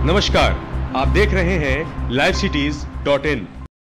नमस्कार, आप देख रहे हैं livecities.in।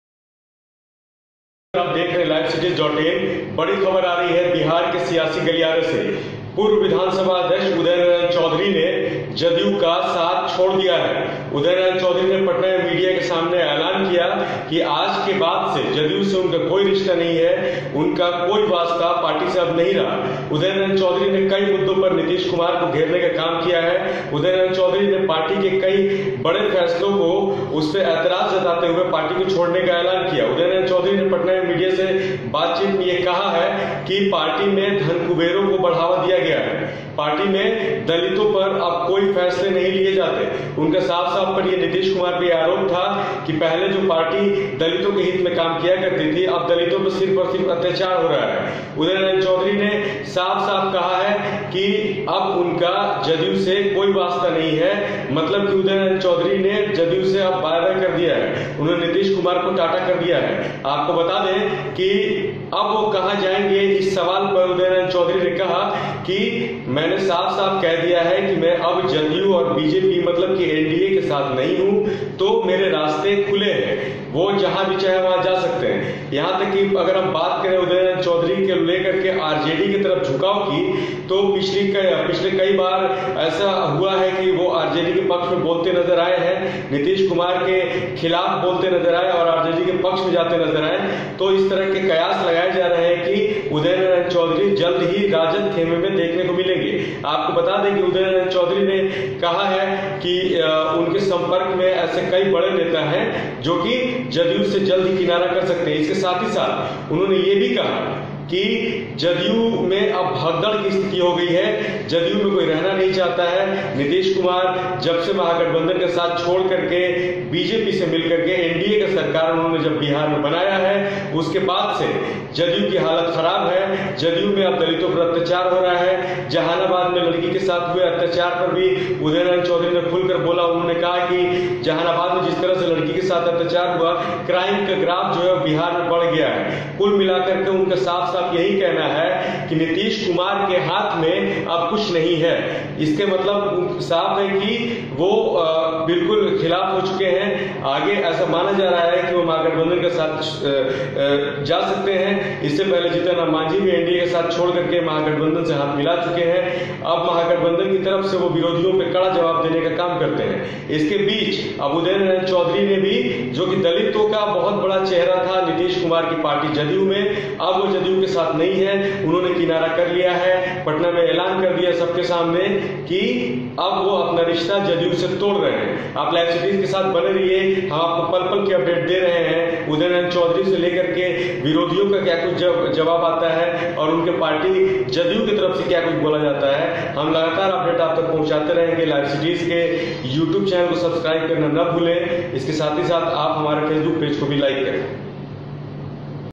आप देख रहे हैं livecities.in। बड़ी खबर आ रही है बिहार के सियासी गलियारे से। पूर्व विधानसभा अध्यक्ष उदय नारायण चौधरी ने जदयू का साथ छोड़ दिया है। उदय नारायण चौधरी ने पटना में मीडिया के सामने ऐलान किया कि आज के बाद से जदयू से उनका कोई रिश्ता नहीं है, उनका कोई वास्ता पार्टी से अब नहीं रहा। उदय नारायण चौधरी ने कई मुद्दों पर नीतीश कुमार को घेरने का काम किया है। उदय नारायण चौधरी ने पार्टी के कई बड़े फैसलों को उस पर ऐतराज जताते हुए पार्टी को छोड़ने का ऐलान किया। उदय नारायण चौधरी ने पटना में मीडिया से बातचीत में ये कहा है कि पार्टी में धन कुबेरों को बढ़ावा दिया गया है, पार्टी में दलितों पर अब कोई फैसले नहीं लिए जाते। उनका साफ साफ पर यह नीतीश कुमार पे आरोप था कि पहले जो पार्टी दलितों के हित में काम किया करती थी, अब दलितों पर सिर्फ और सिर्फ अत्याचार हो रहा है। उदय नारायण चौधरी ने साफ साफ कहा है कि अब उनका जदयू से कोई वास्ता नहीं है, मतलब कि उदय नारायण चौधरी ने जदयू से अब बाय बाय कर दिया है, उन्होंने नीतीश कुमार को टाटा कर दिया है। आपको बता दें कि अब वो कहां जाएंगे, इस सवाल पर उदय नारायण चौधरी ने कहा कि मैंने साफ साफ कह दिया है कि मैं अब जदयू और बीजेपी मतलब कि एनडीए के साथ नहीं हूं, तो मेरे रास्ते खुले हैं, वो जहां भी चाहे वहां जा सकते हैं। यहां तक कि अगर हम बात करें उदय नारायण चौधरी के लेकर के आरजेडी की तरफ झुकाव की, तो पिछले कई बार ऐसा हुआ है कि वो आरजेडी के पक्ष में बोलते नजर आए हैं, नीतीश कुमार के खिलाफ बोलते नजर आए और आरजेडी के पक्ष में जाते नजर आए। तो इस तरह के कयास लगाए जा रहे हैं कि उदय नारायण चौधरी जल्द ही राजद खेमे में देखने को मिलेंगे। आपको बता दें कि उदय नारायण चौधरी ने कहा है कि उनके संपर्क में ऐसे कई बड़े नेता हैं जो कि जदयू से जल्द ही किनारा कर सकते हैं। इसके साथ ही साथ उन्होंने ये भी कहा कि जदयू में अब भगदड़ की स्थिति हो गई है, जदयू में कोई रहना नहीं चाहता है। नीतीश कुमार जब से महागठबंधन के साथ छोड़ करके बीजेपी से मिलकर के एनडीए का सरकार उन्होंने जब बिहार में बनाया है, उसके बाद से जदयू की हालत खराब है। जदयू में अब दलितों पर अत्याचार हो रहा है। जहानाबाद में लड़की के साथ हुए अत्याचार पर भी उदय नारायण चौधरी ने खुलकर बोला। उन्होंने कहा कि जहानाबाद में जिस तरह से लड़की के साथ अत्याचार हुआ, क्राइम का ग्राफ जो है बिहार में बढ़ गया है। कुल मिलाकर के उनका साफ यही कहना है कि नीतीश कुमार के हाथ में अब कुछ नहीं है। इसके मतलब साफ है कि वो बिल्कुल खिलाफ हो चुके हैं। आगे ऐसा माना जा रहा है कि वो महागठबंधन के साथ जा सकते हैं। इससे पहले जीतन राम मांझी भी एनडीए के साथ छोड़ करके महागठबंधन से हाथ मिला चुके हैं। अब महागठबंधन की तरफ से वो विरोधियों पर कड़ा जवाब देने का काम करते हैं। इसके बीच अब उदय नारायण चौधरी ने भी, जो कि दलितों का बहुत बड़ा चेहरा था नीतीश कुमार की पार्टी जदयू में, अब वो जदयू के साथ नहीं है, उन्होंने किनारा कर लिया है। पटना में ऐलान कर दिया सबके सामने कि अब वो अपना रिश्ता जदयू से तोड़ रहे हैं। आप लाइव सिटीज के साथ बने रहिए, हम आपको पल पल की अपडेट दे रहे हैं। उदय नारायण चौधरी से लेकर के विरोधियों का क्या कुछ जवाब आता है और उनके पार्टी जदयू की तरफ से क्या कुछ बोला जाता है, हम लगातार अपडेट आप तक पहुंचाते रहेंगे। लाइव सिटीज के यूट्यूब चैनल को सब्सक्राइब करना न भूलें। इसके साथ ही साथ आप हमारे फेसबुक पेज को भी लाइक करें।